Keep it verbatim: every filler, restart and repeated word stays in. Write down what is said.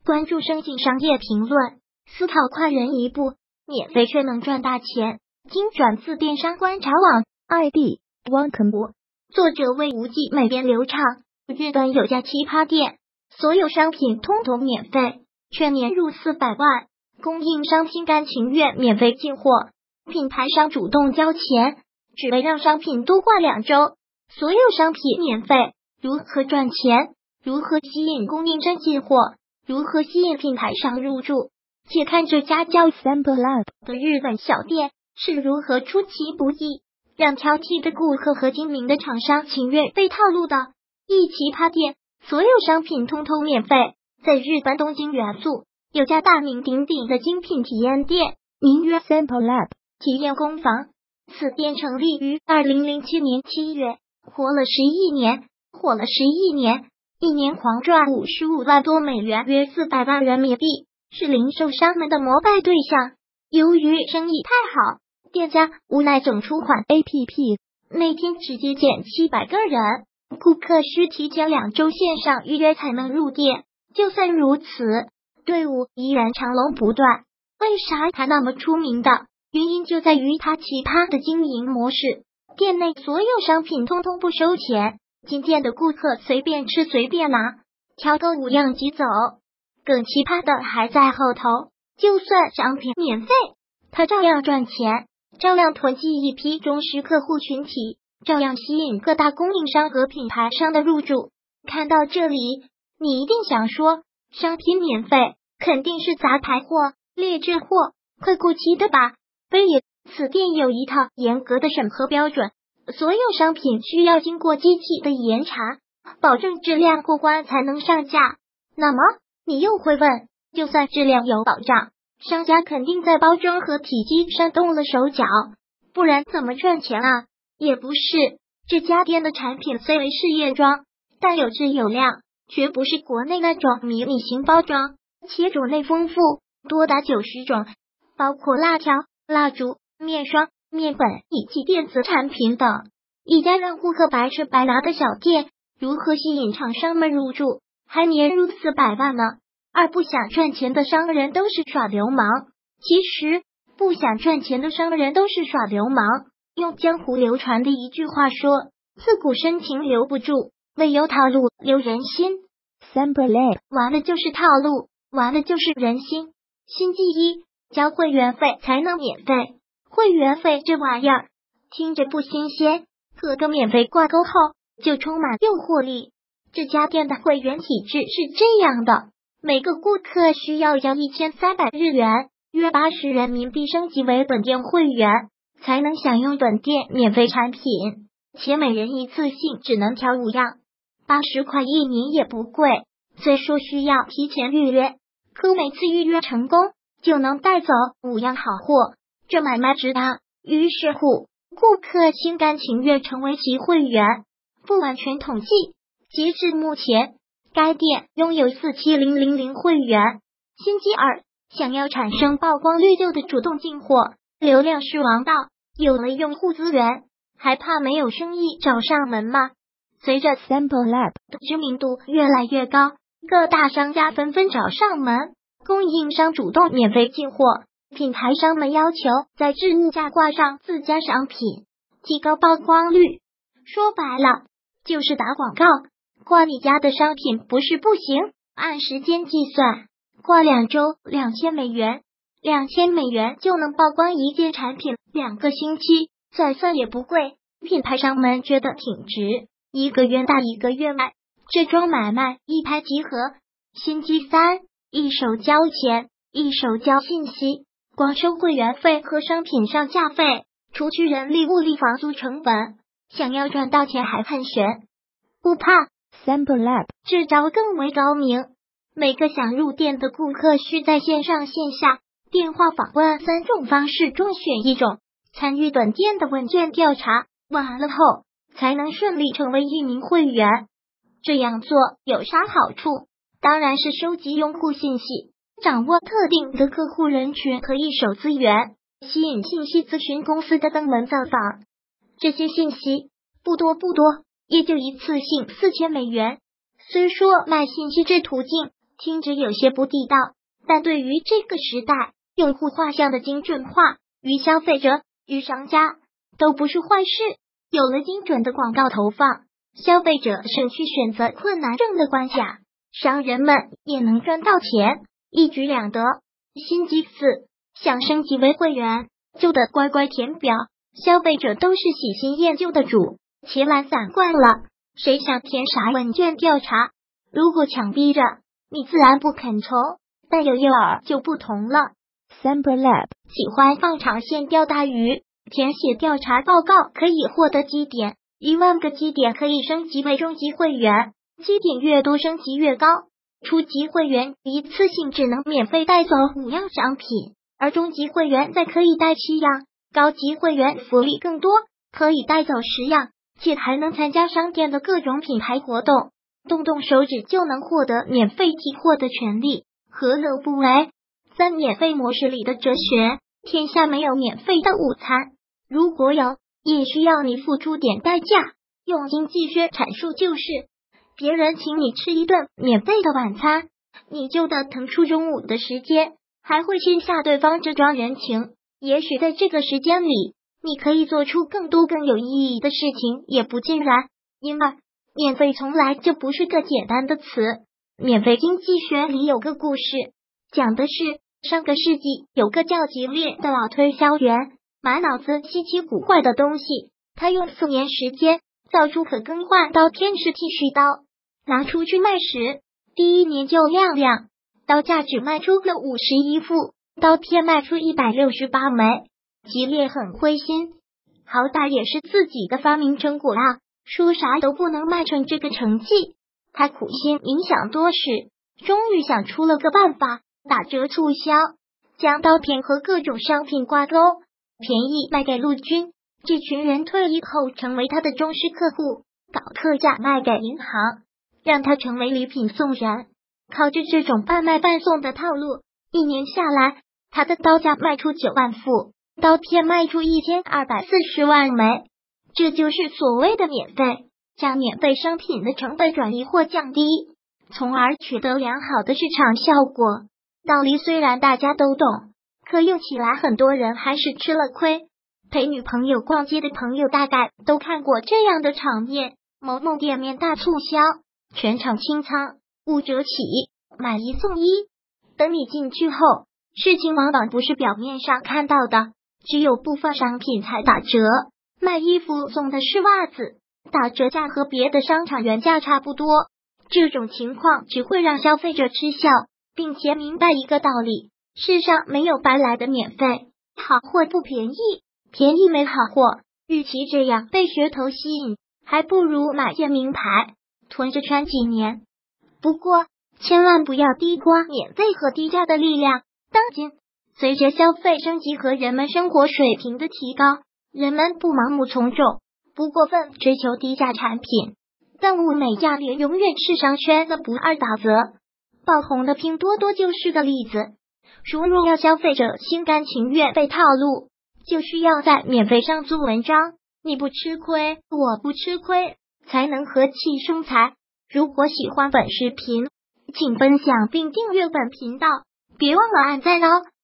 关注生计商业评论，思考快人一步，免费却能赚大钱。精转自电商观察网 I D 汪肯博，作者为无忌美编流畅。日本有家奇葩店，所有商品通通免费，却年入四百万，供应商心甘情愿免费进货，品牌商主动交钱，只为让商品多挂两周。所有商品免费，如何赚钱？如何吸引供应商进货？如何吸引品牌商入驻？且看这家叫 Sample Lab 的日本小店是如何出其不意，让挑剔的顾客和精明的厂商情愿被套路的。一奇葩店，所有商品通通免费。在日本东京元素有家大名鼎鼎的精品体验店，名曰 Sample Lab 体验工坊。此店成立于二零零七年七月，活了十一年，火了十一年，一年狂赚五十五万多美元，约四百万人民币，是零售商们的膜拜对象。由于生意太好，店家无奈整出款 A P P， 那天直接减七百个人，顾客需提前两周线上预约才能入店。就算如此，队伍依然长龙不断。为啥它那么出名的？原因就在于它奇葩的经营模式。店内所有商品通通不收钱，进店的顾客随便吃随便拿，挑个五样即走。更奇葩的还在后头，就算商品免费，它照样赚钱，照样囤积一批忠实客户群体，照样吸引各大供应商和品牌商的入驻。看到这里，你一定想说，商品免费肯定是杂牌货、劣质货、快过期的吧？非也，此店有一套严格的审核标准，所有商品需要经过机器的严查，保证质量过关才能上架。那么你又会问，就算质量有保障，商家肯定在包装和体积上动了手脚，不然怎么赚钱啊？也不是，这家店的产品虽为试验装，但有质有量，绝不是国内那种迷你型包装，且种类丰富，多达九十种，包括蜡条、蜡烛、面霜、面本以及电子产品等。一家让顾客白吃白拿的小店，如何吸引厂商们入驻，还年入四百万呢？而不想赚钱的商人都是耍流氓。其实不想赚钱的商人都是耍流氓。用江湖流传的一句话说，自古深情留不住，唯有套路留人心。 Sample Lab 玩的就是套路，玩的就是人心。心机一，交会员费才能免费。会员费这玩意儿听着不新鲜，可个免费挂钩后就充满诱惑力。这家店的会员体制是这样的，每个顾客需要交一千三百日元，约八十人民币升级为本店会员，才能享用本店免费产品，且每人一次性只能挑五样，八十块一年也不贵。虽说需要提前预约，可每次预约成功就能带走五样好货，这买卖值当。于是乎，顾客心甘情愿成为其会员。不完全统计，截至目前，该店拥有四七零零零会员。心机二，想要产生曝光率就得主动进货，流量是王道，有了用户资源，还怕没有生意找上门吗？随着 Sample Lab 的知名度越来越高，各大商家纷纷找上门，供应商主动免费进货，品牌商们要求在置物架挂上自家商品，提高曝光率。说白了，就是打广告。挂你家的商品不是不行，按时间计算，挂两周两千美元，两千美元就能曝光一件产品两个星期，再算也不贵，品牌商们觉得挺值，一个月大一个月卖，这桩买卖一拍即合。心机三，一手交钱，一手交信息，光收会员费和商品上架费，除去人力物力房租成本，想要赚到钱还很悬。不怕 Sample Lab 这招更为高明，每个想入店的顾客需在线上线下电话访问三种方式中选一种，参与本店的问卷调查，完了后才能顺利成为一名会员。这样做有啥好处？当然是收集用户信息，掌握特定的客户人群和一手资源，吸引信息咨询公司的登门造访。这些信息不多不多，也就一次性四千美元。虽说卖信息这途径听着有些不地道，但对于这个时代，用户画像的精准化，于消费者与商家都不是坏事。有了精准的广告投放，消费者省去选择困难症的关卡，商人们也能赚到钱，一举两得。星期四，想升级为会员，就得乖乖填表。消费者都是喜新厌旧的主，且懒散惯了，谁想填啥问卷调查？如果强逼着你，自然不肯从。但有诱饵就不同了。Sample Lab 喜欢放长线钓大鱼，填写调查报告可以获得积点，一万个积点可以升级为中级会员，积点越多升级越高。初级会员一次性只能免费带走五样商品，而中级会员再可以带七样，高级会员福利更多，可以带走十样，且还能参加商店的各种品牌活动，动动手指就能获得免费提货的权利，何乐不为？三免费模式里的哲学，天下没有免费的午餐，如果有，也需要你付出点代价。用经济学阐述就是，别人请你吃一顿免费的晚餐，你就得腾出中午的时间，还会欠下对方这桩人情。也许在这个时间里，你可以做出更多更有意义的事情，也不尽然。因为免费从来就不是个简单的词。免费经济学里有个故事，讲的是上个世纪有个叫吉列的老推销员，满脑子稀奇古怪的东西。他用四年时间造出可更换刀片式剃须刀，拿出去卖时，第一年就亮亮，刀价只卖出了五十一副，刀片卖出一百六十八枚。吉列很灰心，好歹也是自己的发明成果啊，说啥都不能卖成这个成绩。他苦心冥想多时，终于想出了个办法，打折促销，将刀片和各种商品挂钩，便宜卖给陆军。这群人退役后成为他的忠实客户，搞特价卖给银行，让他成为礼品送人。靠着这种半卖半送的套路，一年下来，他的刀价卖出九万副，刀片卖出一千二百四十万枚。这就是所谓的免费，将免费商品的成本转移或降低，从而取得良好的市场效果。道理虽然大家都懂，可用起来很多人还是吃了亏。陪女朋友逛街的朋友大概都看过这样的场面：某某店面大促销，全场清仓，五折起，买一送一。等你进去后，事情往往不是表面上看到的，只有部分商品才打折，卖衣服送的是袜子，打折价和别的商场原价差不多。这种情况只会让消费者吃笑，并且明白一个道理：世上没有白来的免费，好货不便宜，便宜没好货。与其这样被噱头吸引，还不如买件名牌，囤着穿几年。不过，千万不要低估免费和低价的力量。当今，随着消费升级和人们生活水平的提高，人们不盲目从众，不过分追求低价产品，但物美价廉永远是商圈的不二法则。爆红的拼多多就是个例子。如若要消费者心甘情愿被套路，就需要在免费上做文章，你不吃亏，我不吃亏，才能和气生财。如果喜欢本视频，请分享并订阅本频道，别忘了按赞哦。